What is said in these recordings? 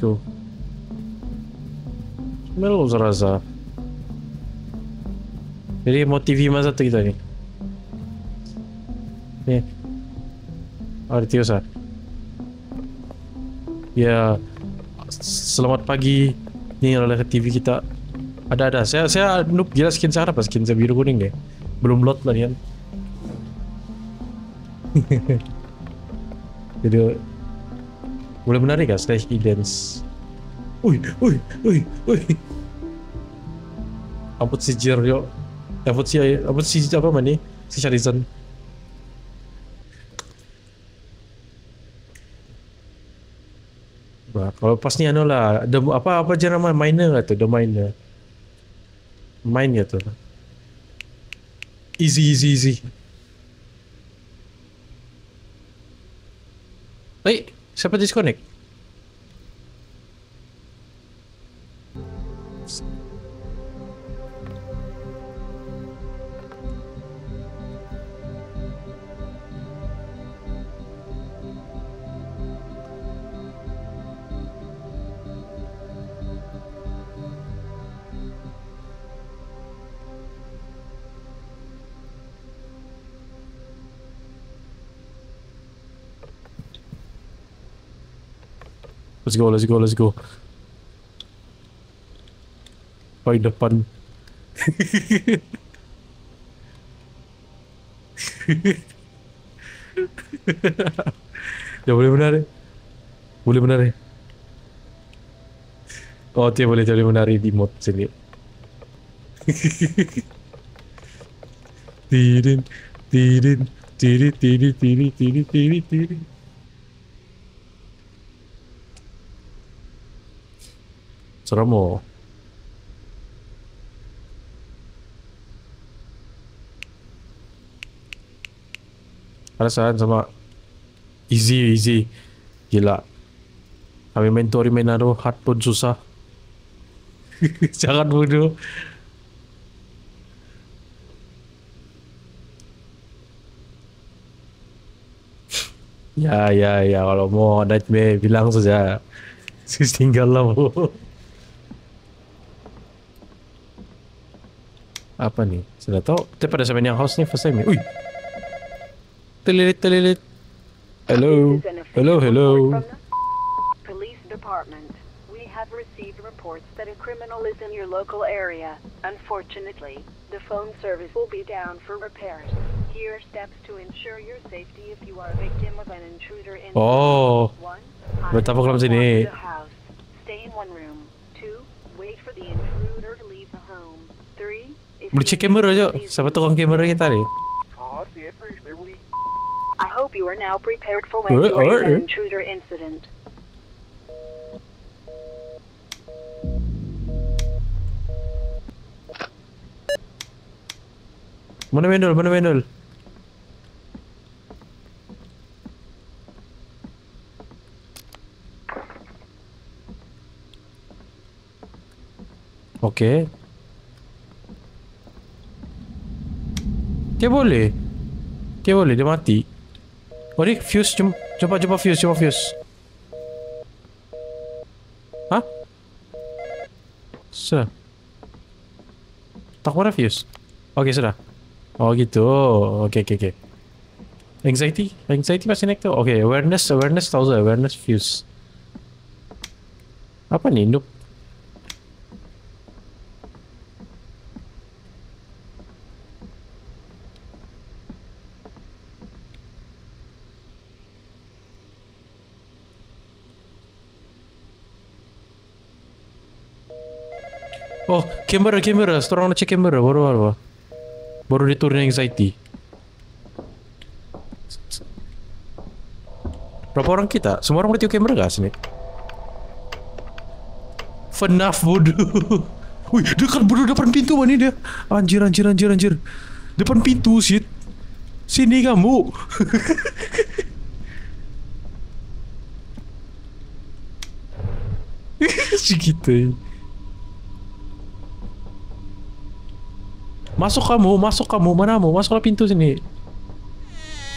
go. Meron rasa. Jadi mau TV masa tu kita ni? Ni. Artiosa. Ya, selamat pagi. Ni adalah TV kita. Ada. Saya noob gila skin saya apa skin saya biru kuning deh. Belum load lah ni kan. Jadi boleh menarik kan slash e-dance. Ui. Amput si Jiryo. Amput si apa mana ni? Si Sharizan. Bah, kalau pas ni anu lah, apa je nama miner lah tu, the miner. Main ya tu. Easy. Siapa disconnect? Let's go. Paling depan. Dah boleh benar. Oh, dia boleh menari di mod sini. Tidin. Seram oh. Perasaan sama easy. Gila. Kami main Naruto hard pun susah. Jangan bodoh. Ya, kalau mau nightmare bilang saja. Tinggal lah. Apa nih? Sudah tahu? Kita pada sampai yang house ni first time ni. Ui. Telilit. Hello. Police department. We have received reports that a criminal is in your local area. Unfortunately, the phone service will be down for repairs. Here are steps to ensure your safety if you are a victim of an intruder in Oh. 1. Betapa kelam sini. Stay in one room. 2. Wait for the intruder to leave the home. 3. Boleh cek kamera je. Siapa tukang kamera kita ni? I hope you are now prepared for when you are in an intruder incident. Mana manual? Okay. Dia boleh, dia mati. Oh ni fuse, jumpa fuse. Hah? Sudah. Tak mana fuse? Okay, sudah. Oh gitu, okay. Anxiety masih naik tu. Okay, awareness tahu saya, awareness fuse. Apa ni, noob? Oh, kamera. Seorang nak cek kamera baru diturunin anxiety. Berapa orang kita? Semua orang boleh tengok kamera kah sini? FNAF bodoh. Wih, dekat bodoh depan pintu mana dia? Anjir. Depan pintu shit. Sini kamu. Segitu. Masuk kamu, manamu? Masuklah pintu sini.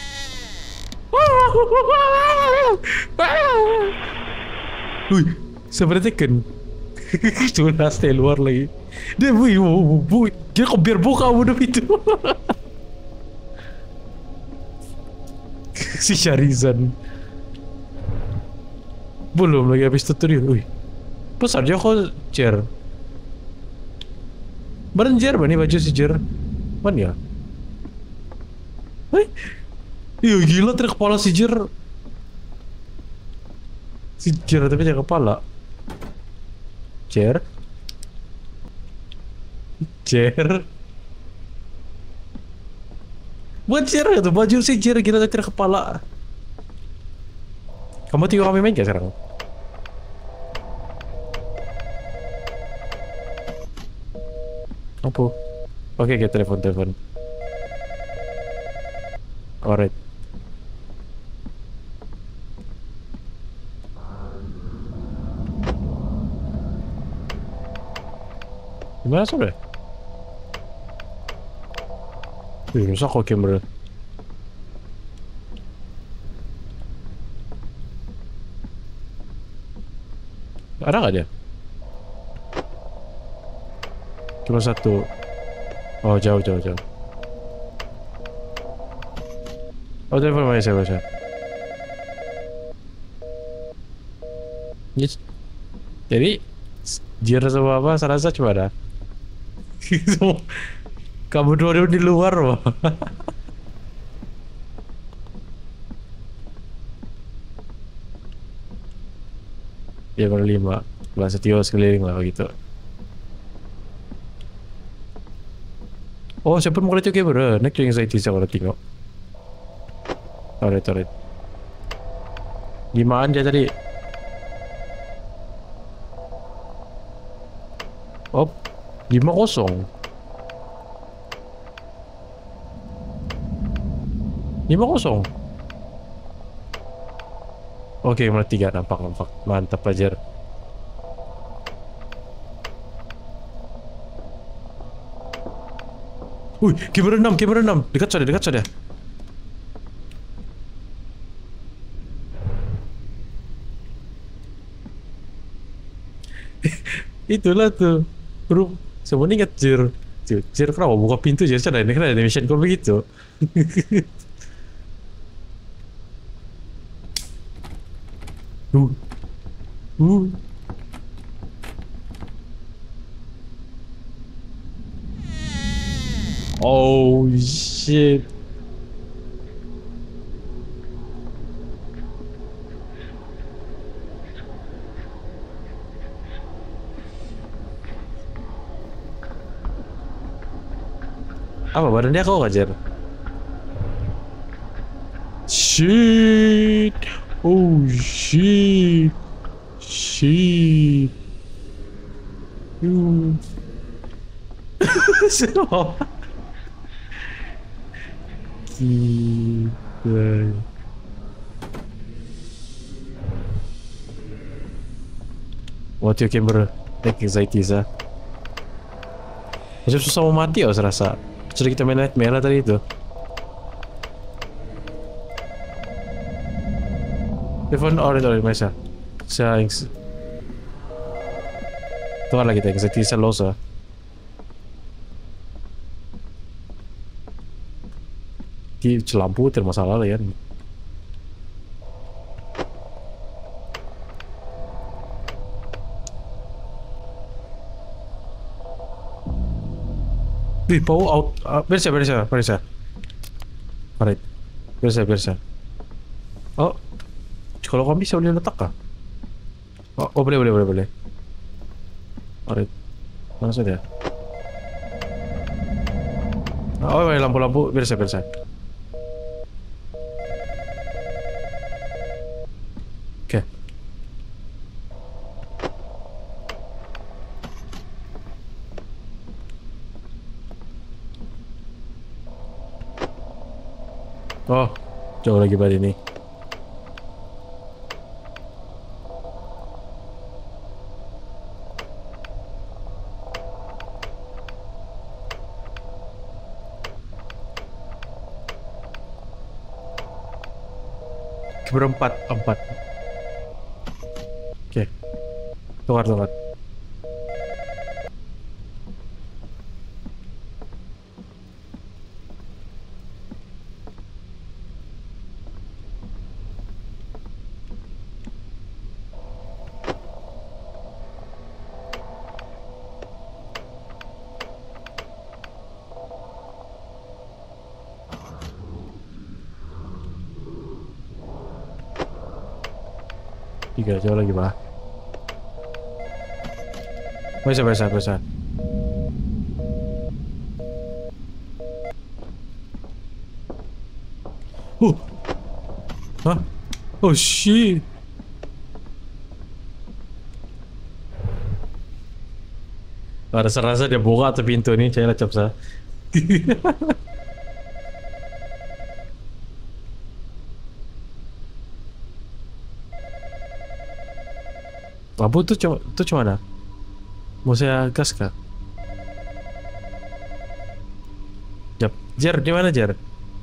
Wih, Sebenarnya kan sudah stay luar lagi. Dia dia kok biar buka bodoh itu. Si Charizard belum lagi habis tutorial. Wih, besar aja kok Jer. Badan Jer mana baju si Jer? Mana ya? Wih, iya gila trik kepala si Jer. Si Jer tapi jangan kepala. Jer. Bukan Jer itu baju si Jer gila trik kepala. Kamu tengok kami main gak sekarang? Apa? Oke, telepon. Alright. Gimana sudah? Rusak kok kamera. Ada nggak dia? Cuma satu. Oh jauh. Oh telepon mana saya baca. Yes. Jadi Jer sama apa? Serasa cuma ada. Kamu dua di luar loh. Ya berlima. Bahasa Tio sekeliling lah begitu. Oh siapa mau lihat juga bro? Nek yang saya bisa kalau tengok. Alright. Gimana dia tadi? Oh, 5-0. 5-0. Oke, mulai 3 nampak. Mantap aja. Wih, kamera 6. Dekat saja. Itulah tuh. Bro, semua ingat Jer kenapa buka pintu Jer ini kan ada mission call begitu. Oh shit. Apa badan dia kau ngajar? Shit. Oh shit. Semua. Gila. What you camera? Take anxiety sah. Macam susah mau mati ya serasa. Sudah kita main Nightmare tadi itu. Telepon alright Maisa. Saya tuh lagi kita anxiety sa losa. Di lampu termasalah lah ya. Wih, pau out. Bersa. Alright. Bersa. Oh. Kalau kau bisa boleh letak kah? Oh, boleh. Alright. Mana saja? Oh, lampu. Bersa. Oke. Oh, jauh lagi pada ini. Berempat. Oke. Tukar. Tiga jauh lagi, Pak. Bisa. Hah? Oh shit. Rasa-rasa dia buka tuh pintu nih, saya lecap sa. Abu tuh cuma ada. Mau saya gas kah? Jap, Jer, di mana Jer?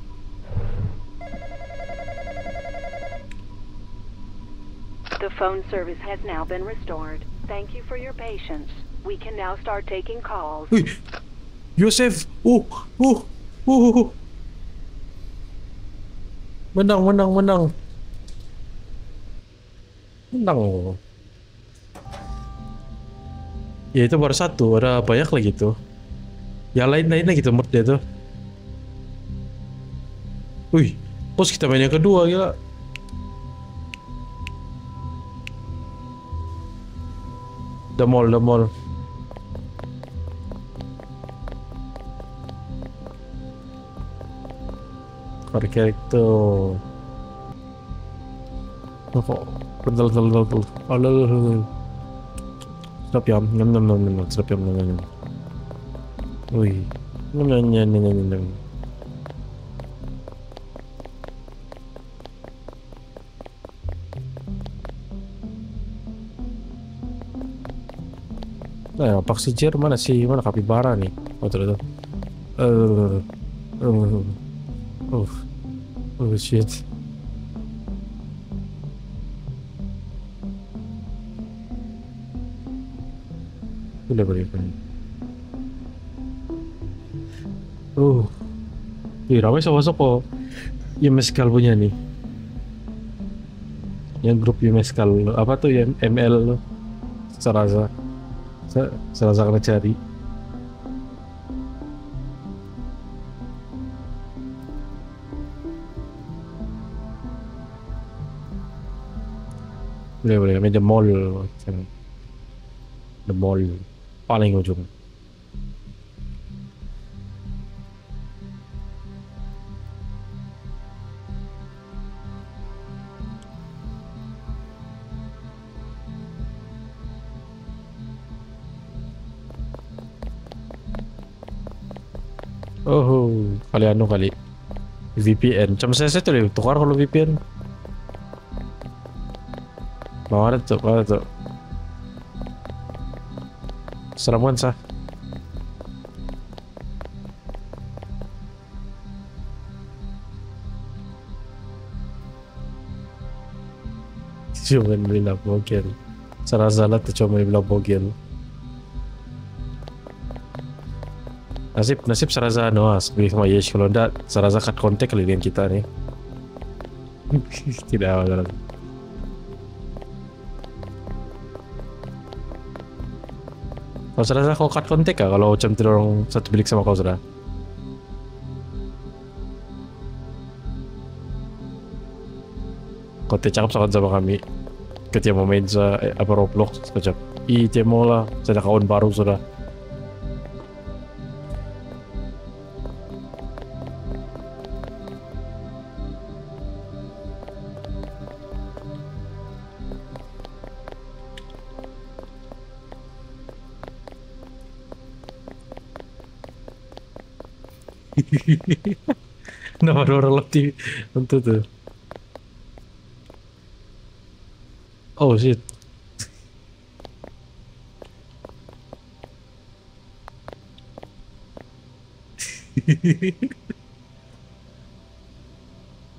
The phone service has now been restored. Thank you for your patience. We can now start taking calls. Wih, Yosef, menang. Ya itu baru satu, ada banyak lagi tuh. Yang lain-lainnya gitu mood dia tuh. Wih, terus kita main yang kedua gila. The mall. Core character. Oh, kok bentar. Sedap ya, nyam. Sedap ya, nyam. Wih, nyam. Nah, Paksijer mana sih? Mana kapibara nih? Oh, ternyata. Oh shit. Boleh. Ih, ramai masuk kok. Yemeskal punya nih. Yang grup Yemeskal apa tuh yang ML Sarasa kena cari. Boleh main the mall paling ujung. Oh, kali VPN. Cuma saya tuh tukar kalau VPN. Mau ada tuh. Seramuan sah. Cuma bilang bogel. Salah tuh cuma bilang bogel. Nasib Saraza Noas beli sama Yesh, kalau enggak Saraza cut kontak kali dengan kita nih. Tidak ada. Kalau Saraza kau cut kontak kah kalau macam tu orang satu bilik sama kau sudah? Kau cakap sama kami ketika mau main apa Roblox macam mau lah, saya ada kawan baru sudah. Nama orang lebih untuk tuh. Oh shit.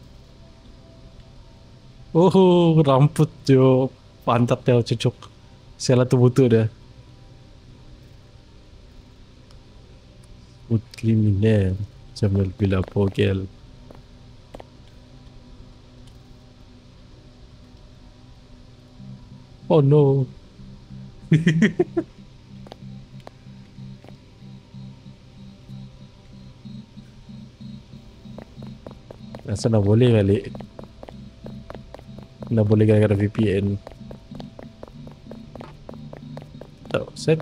Oh, rambut jo pantat dia cucuk. Salah tu butuh dah. Smooth criminal. Jamal bila pogel. Oh no. Rasa nak boleh balik. Nak boleh gara-gara VPN. Tak, set.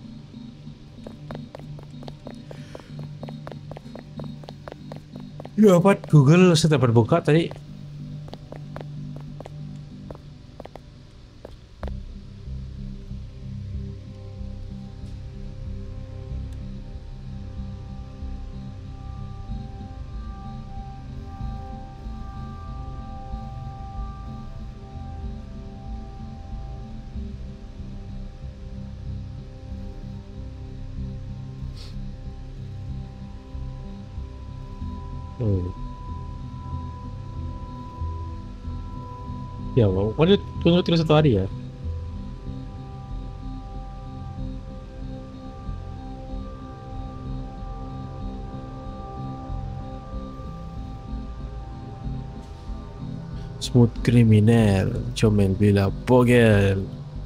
Ya apa? Google saya dapat buka tadi. Oh. Ya, mana tunggu terus 1 hari ya? Smooth criminal, comel bila bogel.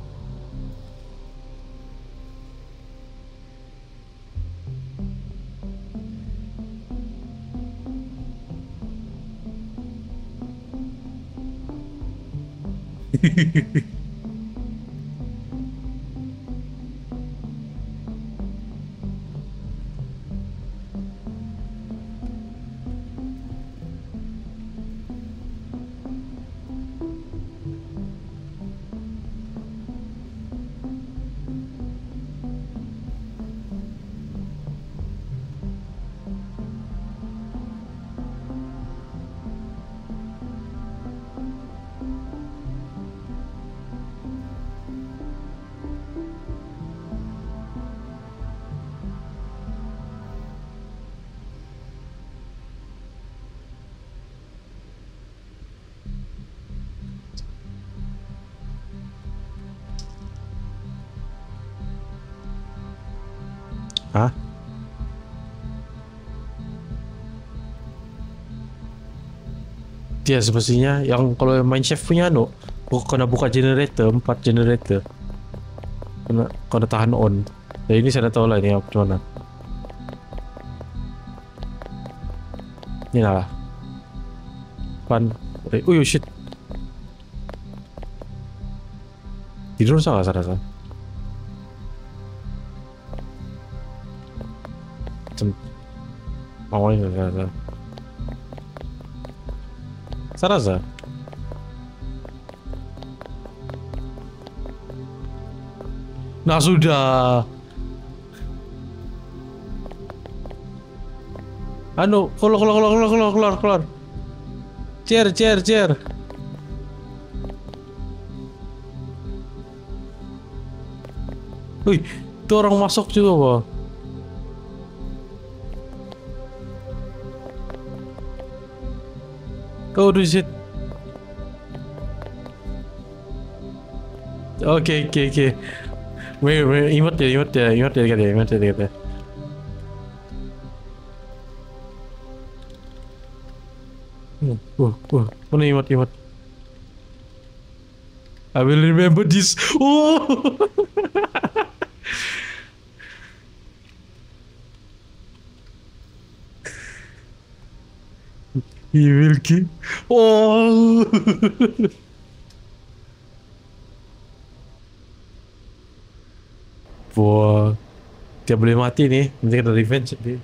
Hah? Dia semestinya yang kalau main chef punya kena buka generator, 4 generator. Kena tahan on. Dan ini saya dah tahu lah ini macam mana. Ni lah. Pan. Oh shit. Tidur salah saya rasa. Awalnya saya rasa. Saya rasa. Nah sudah. Keluar. Chair. Wih, itu orang masuk juga, Pak. Oh, shit. Okay. Wait, imut dia kata. Mana imut. I will remember this. Oh. He will kill. Oh. Wah, dia boleh mati nih. Nanti kena revenge dia.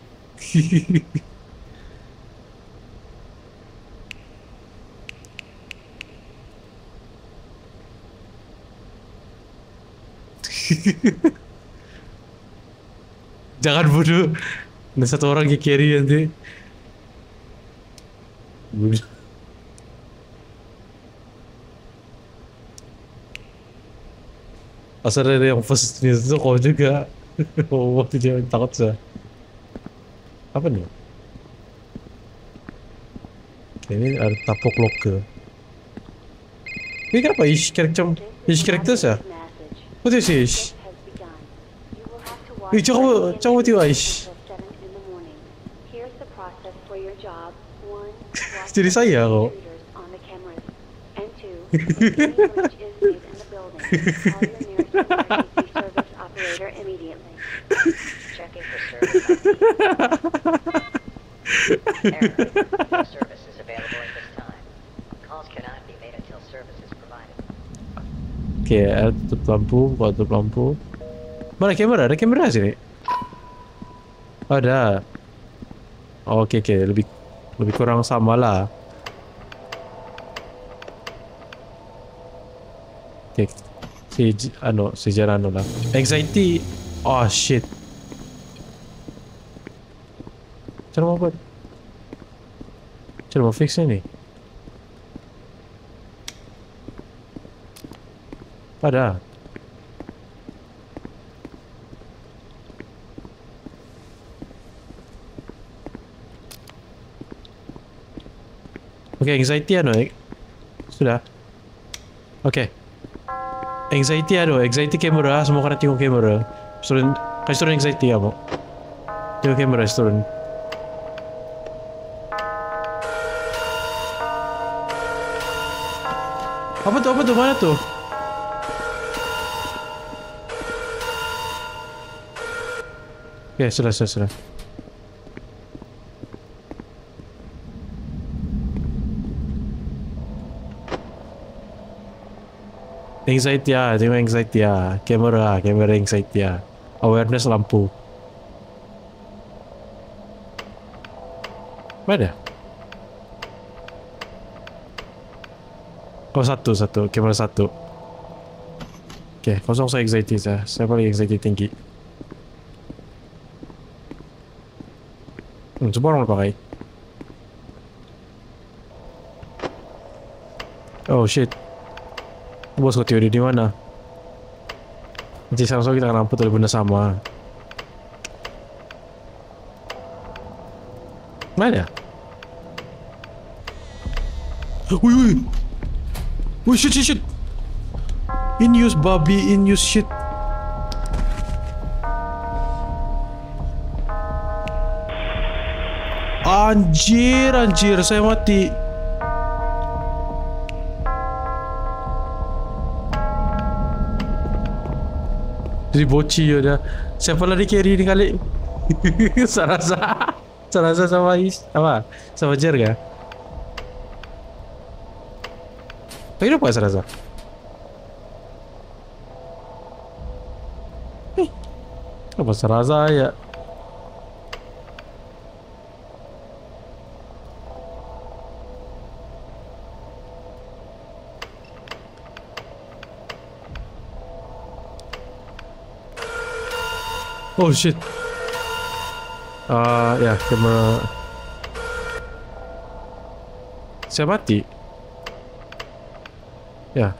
Jangan bodoh. Ada satu orang yang carry nanti. Asal ada yang first ni tu kau juga. Oh, waktu dia takut sah. Apa ni? Ini ada tapok locker. Ini kenapa ish character sah? What is this? has begun. You will have to watch Eh, jangan mati guys. until 7 in the morning. Here's the process for your job. 1. Watch Jadi saya kok. intruders on the cameras. And 2. If any breach is made in the building, call your nearest emergency service operator immediately. Checking for service ID. Error. No service is available at this time. Calls cannot be made until service is provided. Okay, tutup lampu, tutup lampu. Mana kamera? Ada kamera sini? Ada. Oh, okay, lebih kurang sama lah. Okay, sejarah lah. Anxiety. Oh shit. Cara mau buat? Cara mau fix ini? Ada. Okay, anxiety sudah. Okay. Anxiety kamera, semua kena tengok kamera. Kasih turun anxiety kamu. Tengok kamera, kasih turun. Apa tuh? Mana tuh? Okay, sudah. Anxiety tengok anxiety kamera anxiety awareness lampu. Mana? Oh satu kamera satu. Okay, kosong saya anxiety saya paling anxiety tinggi. Semua orang pakai. Oh shit. Bos kau teori di mana? Nanti sama-sama kita akan nampak tuh benda sama. Mana? Wih. Wih, shit. In use babi, in use shit. Anjir, saya mati. Jadi boci udah. Siapa lagi carry ni kali? Sarasa sama apa? Sama Jerga. Tapi apa Sarasa? Apa Sarasa ya? Oh shit. Ya, kamera. Saya mati. Ya.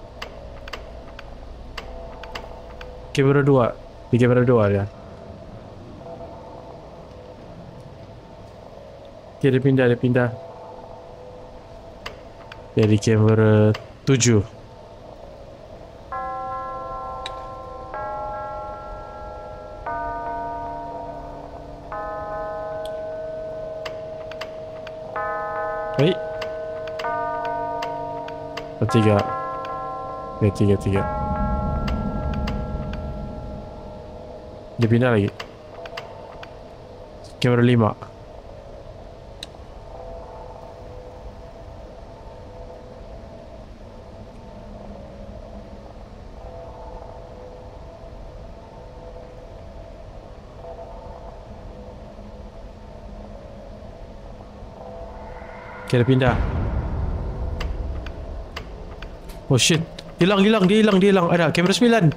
Kamera 2. Di kamera 2 ya. Oke, dia pindah. Jadi kamera 7. Baik. 3. Ya, 3. Dia pindah lagi. Kamera 5. Dia pindah. Oh shit. Dia hilang. Ada kamera 9.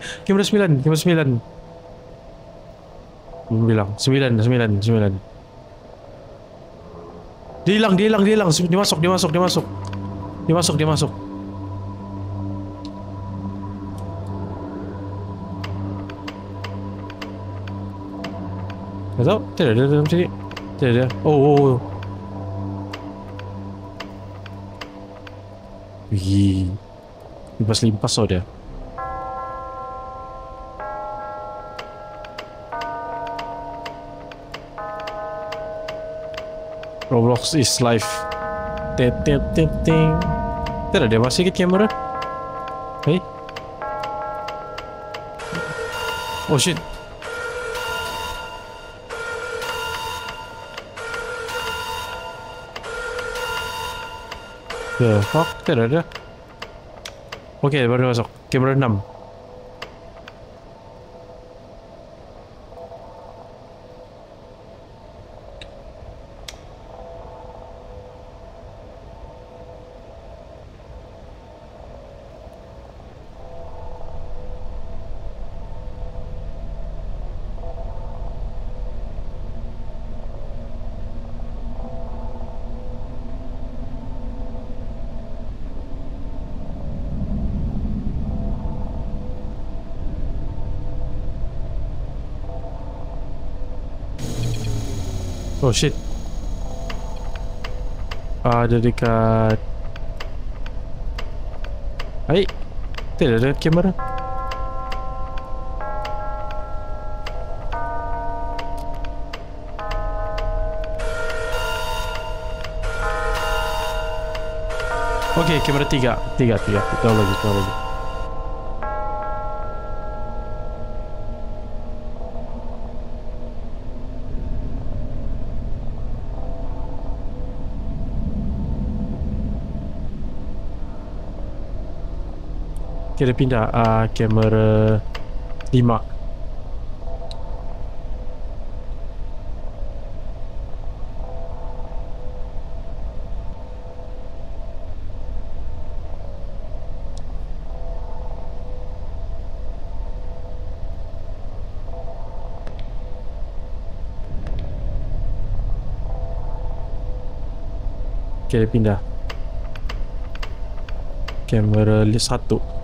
Belum bilang. 9. Dia hilang. Dia masuk. Tak tahu. Tidak ada dalam sini. Tidak ada. Oh. Wih, limpas oh dia. Roblox is live. Tet tet tet ting. Tidak ada masih ke kamera. Hey. Oh shit. The fuck? Tidak ada. Oke, baru masuk. Kamera 6. Oh shit. Ada dekat. Hai. Tidak ada kamera. Oke, kamera 3. Tahu lagi. Kita pindah kamera 5. Kita pindah kamera 1.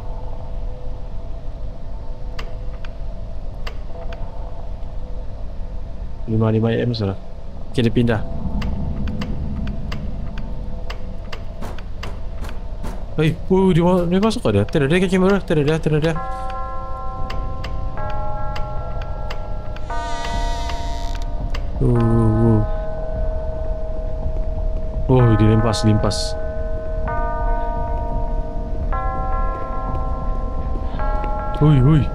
55 salah. Kita pindah. Dia masuk ada. Tidak ada kamera. Tidak ada. Dilimpas. Hui.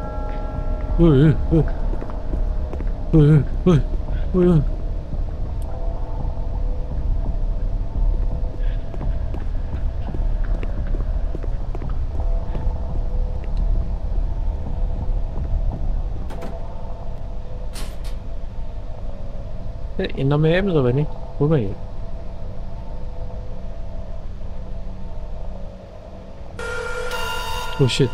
Namanya M apa nih? Apa ya? Oh shit.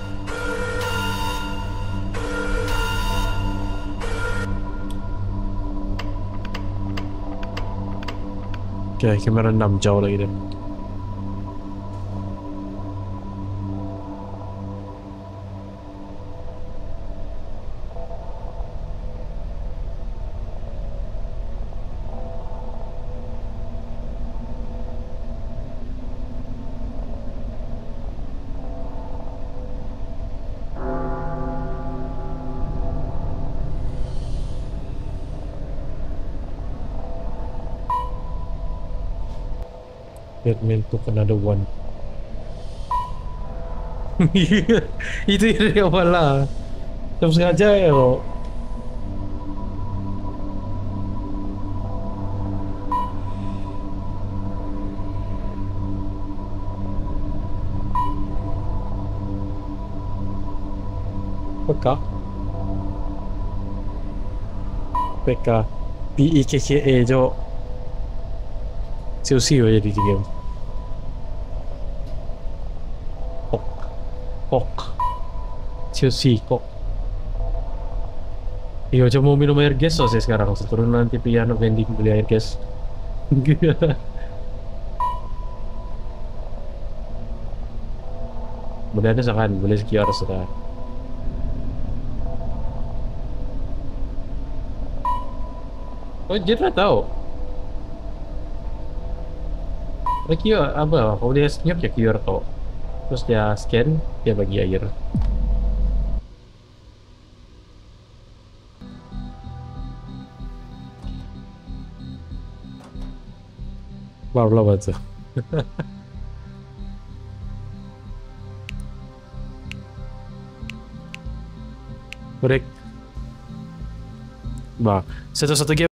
Oke, kamera 6 jauh lagi deh. Batman took another one. Itu dari awal lah. Jam sengaja ya kok. PK PEKKA jo siêu siêu jadi di game. Kok siêu kok. Iya, coba mau minum air gas saya sekarang. Turun nanti piano vending beli air gas. Mudah sekarang boleh sekian sekarang. Oh, dia tak tahu. Ada QR apa? Kalau dia senyap ya QR kok. Terus dia scan, dia bagi air. Baru apa tuh? Break. Bah, satu-satu game